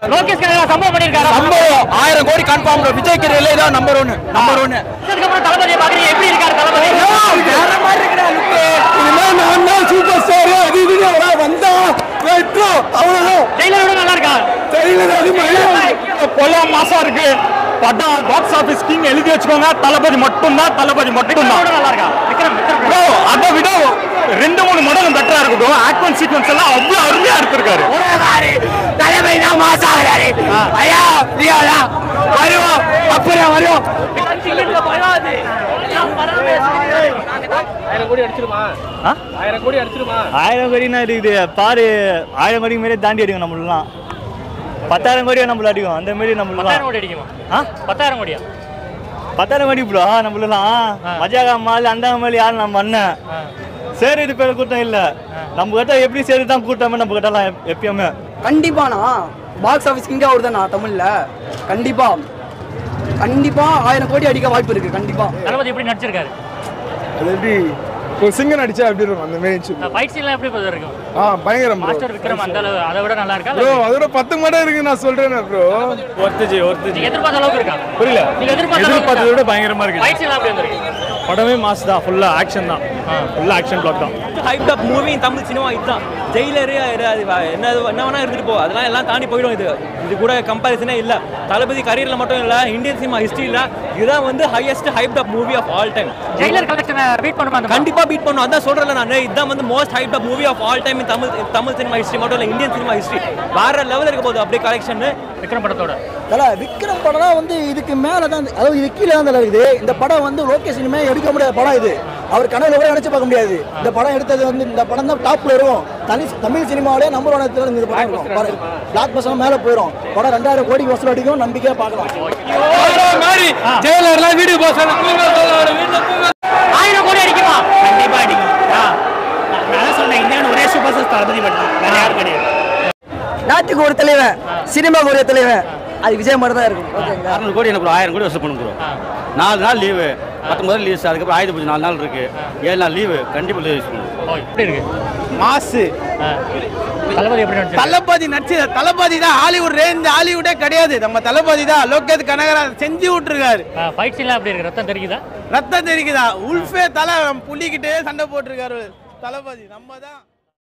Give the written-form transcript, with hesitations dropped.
லோகேஷ் கனகராஜ் சம்பவம் பண்ணிருக்காரு. சம்பவம் 1000 கோடி கன்ஃபார்ம் ப்ரோ. விஜய் கரியர்ல இதான் நம்பர் 1. இதுக்கு அப்புறம் தளபதியை பாக்குறீங்க, எப்படி இருக்காரு தளபதி? வேற மாதிரி இருக்குடா லுக். இதுல நான் தான் சூப்பர் ஸ்டார். அது இதுல வந்தா வெட்ரோ அவ்வளவு. டெய்லரோட நல்லா இருக்கா? தெரியல அது கொல்ல மாசா இருக்கு. படம் பாக்ஸ் ஆபீஸ் கிங் எழுதி வச்சுக்கோங்க. தளபதி மட்டும் தான், தளபதி மட்டும் தான். நல்லா இருக்கா? விக்ரம் ப்ரோ அதை விட 2-3 மடங்கு பெட்டரா இருக்கு ப்ரோ. ஆக்ஷன் சீக்வென்ஸ் எல்லாம் அவ்வளவு அருமையா எடுத்திருக்காரு. தளபதி தான் மாசா இருக்காரு. ஐயா பிரியாடா வருவோம், அப்புறம் வருவோம். 1000 கோடி அடிச்சிருமா? 1000 கோடி அடிச்சிருமா? 1000 கோடினா இருக்குது பாரு. 1000 கோடி மாரி தாண்டி அடிக்கும் நம்மளலாம். 10,000 கோடியா நம்மள அடிக்கும். அந்த மாதிரி நம்மளலாம் 10,000 கோடி அடிக்குமா? 10,000 கோடியா? 10,000 கோடி ப்ரோ நம்மளலாம். மஜாகா மால் அந்த மாதிரி யாரும் நம்ம அண்ணன் சரி. இது பேர் கூட்டம் இல்ல. நம்ம கிட்ட எப்படி சரி தான் கூட்டமே நம்ம கிட்டலாம் எப்பயுமே. கண்டிப்பாண்ணா பாக்ஸ் ஆஃபீஸ் கிங்கா வருதுண்ணா தமிழ்ல. கண்டிப்பா 1000 கோடி அடிக்க வாய்ப்பு இருக்கு. கண்டிப்பா தளபதி எப்படி நடிச்சிருக்காரு? அது எப்படி ஒரு சிங்கன் அடிச்சா எப்படி இருக்கும் அந்த மாதிரி. ஃபைட் சீன்லாம் எப்படி இருக்கும்? பயங்கரம் மாஸ்டர் விக்ரம் அந்த அளவு அதை விட நல்லா இருக்கா? ப்ரோ அதோட 10 மடங்கு இருக்கு நான் சொல்றேன் ப்ரோ. ஒருத்தஜி நீங்க எதிர்பார்த்த அளவுக்கு இருக்கா? புரியல. நீங்க எதிர்பார்த்ததை விட பயங்கரமா இருக்கு. ஃபைட் சீன்லாம் எப்படி வந்திருக்கு? படமே மாஸ் தான். ஃபுல்லா ஆக்ஷன் தான். ஃபுல்லா ஆக்ஷன் பிளாக் தான். Hyped up movie Tamil cinema இதுதான். ஜெயிலரு என்ன வேணா இருந்துட்டு போ, அதெல்லாம் எல்லாம் தாண்டி போயிடும். இது கூட கம்பேரிசனே இல்லை. தளபதி கரியரில் மட்டும் இல்லை, இந்தியன் சினிமா ஹிஸ்ட்ரியில் இதுதான் வந்து highest hyped up movie of all time. Jailer கலெக்ஷனை பீட் பண்ணுமா? கண்டிப்பா பீட் பண்ணும். அதான் சொல்றேன் நான். இதுதான் வந்து most hyped up movie of all time in Tamil cinema history மட்டும் இல்லை, இந்தியன் சினிமா ஹிஸ்ட்ரி. வேற லெவலில் இருக்க போகுது அப்படியே கலெக்ஷன் விக்ரம் படத்தோட. விக்ரம் படம் வந்து இதுக்கு மேல தான், அதாவது இது கீழே தான் இருக்குது. இந்த படம் வந்து லோகேஷ் இனிமே எடுக்க முடியாத படம் இது. அவர் கனவுல கூட நினைச்சு பார்க்க முடியாது. இந்த படம் எடுத்தது வந்து இந்த படம் தான் டாப்ல இருக்கும். தமிழ் சினிமாவிலே நம்பர் 1 இடத்துல இந்த படம் இருக்கும். பிளாக் பஸ்ஸும் மேல போயிடும். படம் 2000 கோடி வசூல் அடிக்கும். நம்பிக்கையா பார்க்கலாம். ஜெயிலர்லாம் வீடியோ போஸ் 1000 கோடி அடிக்குமா? கண்டிப்பா அடிக்கும். நான் சொன்னேன் இந்தியாவில் ஒரே சூப்பர் ஸ்டார் தளபதி மட்டும், வேற யாரும் கிடையாது. நாட்டுக்கு ஒரு தலைவன், சினிமாவுக்கு ஒரு தலைவன், அது விஜய் மாதிரி தான் இருக்கும். ஓகேங்களா? 600 கோடி எனக்கு 1000 கோடி வசூல் பண்ணுங்க ப்ரோ. 4 நாள் லீவு, 19 லீவ்ஸ், அதுக்கப்புறம் ஆயுத பூஜை 4 நாள் இருக்கு. 7 நாள் லீவு கண்டிப்பாக யூஸ் பண்ணுவோம். எப்படி இருக்கு மாசு தளபதி எப்படி நடிச்சாரு? தளபதி நடிச்சு தளபதி தான் ஹாலிவுட் ரேஞ்ச். ஹாலிவுட்டே கிடையாது, நம்ம தளபதி தான். லோகேஷ் கனகராஜ் செஞ்சு விட்டுருக்காரு. ஃபைட் சீன்லாம் எப்படி இருக்கு? ரத்தம் தெரிக்குதா? ரத்தம் தெரிக்குதா? உல்ஃபே தலை புள்ளிக்கிட்டே சண்டை போட்டிருக்காரு தளபதி. நம்ம தான்